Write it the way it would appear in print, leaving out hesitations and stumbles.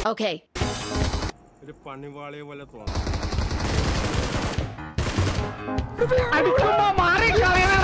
Okay. ഒരു പണിവാളിയെ പോലെ തോന്നുന്നു. അടിക്കുമ്പോ മാറി കളയണ